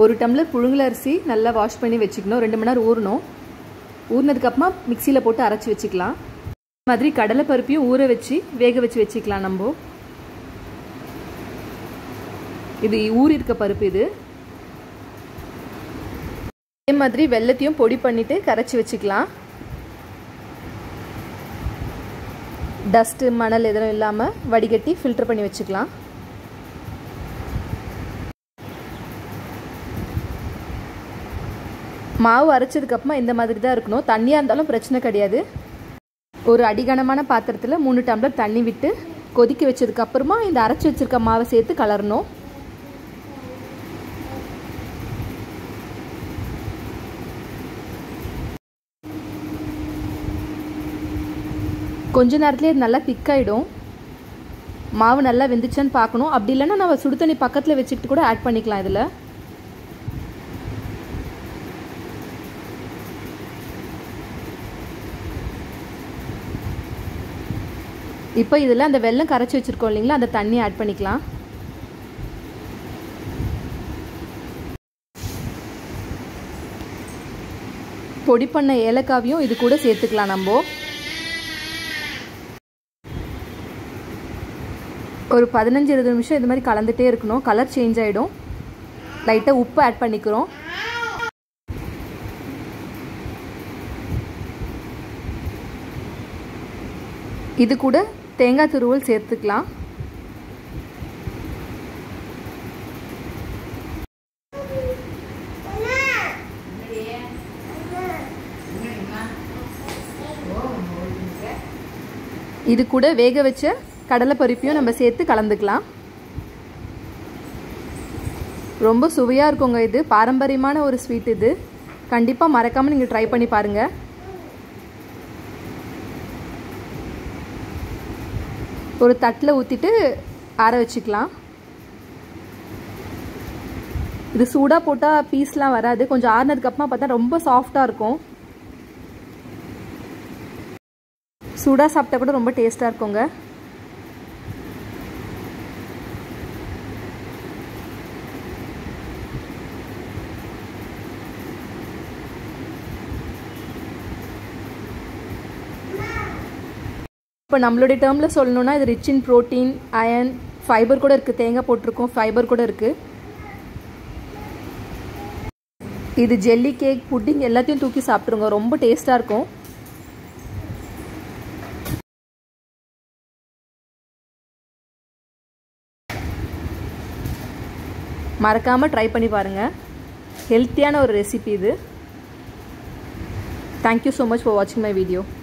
ஒரு டம்ளர் புழுங்கல் அரிசி நல்லா வாஷ் பண்ணி வச்சுக்கணும். 2 மணி நேரம் ஊறணும். ஊறினதுக்கப்புறமா மிக்சியில் போட்டு அரைச்சி வச்சுக்கலாம். இந்த மாதிரி கடலை பருப்பையும் ஊற வச்சு வேக வச்சு வச்சுக்கலாம். நம்ம இது ஊறி இருக்க பருப்பு. இது அதே மாதிரி வெல்லத்தையும் பொடி பண்ணிவிட்டு கரைச்சி வச்சுக்கலாம். டஸ்ட்டு மணல் எதுவும் இல்லாமல் வடிகட்டி ஃபில்டர் பண்ணி வச்சுக்கலாம். மாவு அரைச்சதுக்கப்புறமா இந்த மாதிரி தான் இருக்கணும். தண்ணியாக இருந்தாலும் பிரச்சனை கிடையாது. ஒரு அடிகனமான பாத்திரத்தில் 3 டம்ளர் தண்ணி விட்டு கொதிக்க வச்சதுக்கப்புறமா இந்த அரைச்சி வச்சுருக்க மாவை சேர்த்து கலரணும். கொஞ்ச நேரத்துலேயே இது நல்லா திக்காயிடும். மாவு நல்லா வெந்துச்சான்னு பார்க்கணும். அப்படி இல்லைன்னா நம்ம சுடு தண்ணி பக்கத்தில் வச்சுக்கிட்டு கூட ஆட் பண்ணிக்கலாம். இதில் இப்போ இதில் அந்த வெல்லம் கரைச்சி வச்சுருக்கோம் இல்லைங்களா, அந்த தண்ணி ஆட் பண்ணிக்கலாம். பொடி பண்ண ஏலக்காவையும் இது கூட சேர்த்துக்கலாம். நம்ம ஒரு 15-20 நிமிஷம் இது மாதிரி கலந்துகிட்டே இருக்கணும். கலர் சேஞ்ச் ஆகிடும். லைட்டாக உப்பு ஆட் பண்ணிக்கிறோம். இது கூட தேங்காய் துருவல் சேர்த்துக்கலாம். இது கூட வேக வச்ச கடலை பருப்பையும் நம்ம சேர்த்து கலந்துக்கலாம். ரொம்ப சுவையாக இருக்குங்க. இது பாரம்பரியமான ஒரு ஸ்வீட். இது கண்டிப்பாக மறக்காமல் நீங்கள் ட்ரை பண்ணி பாருங்கள். ஒரு தட்டில் ஊற்றிட்டு ஆற வச்சுக்கலாம். இது சூடாக போட்டால் பீஸ்லாம் வராது. கொஞ்சம் ஆறுனதுக்கப்புறமா பார்த்தா ரொம்ப சாஃப்டாக இருக்கும். சூடாக சாப்பிட்டா கூட ரொம்ப டேஸ்ட்டாக இருக்குங்க. இப்போ நம்மளுடைய டேர்மில் சொல்லணுன்னா இது rich in protein, iron, fibre கூட இருக்குது. தேங்காய் போட்டிருக்கோம், ஃபைபர் கூட இருக்குது. இது ஜெல்லி, கேக், புட்டிங் எல்லாத்தையும் தூக்கி சாப்பிட்ருங்க. ரொம்ப டேஸ்ட்டாக இருக்கும். மறக்காமல் ட்ரை பண்ணி பாருங்கள். ஹெல்த்தியான ஒரு ரெசிபி இது. தேங்க்யூ ஸோ மச் ஃபார் வாட்சிங் மை வீடியோ.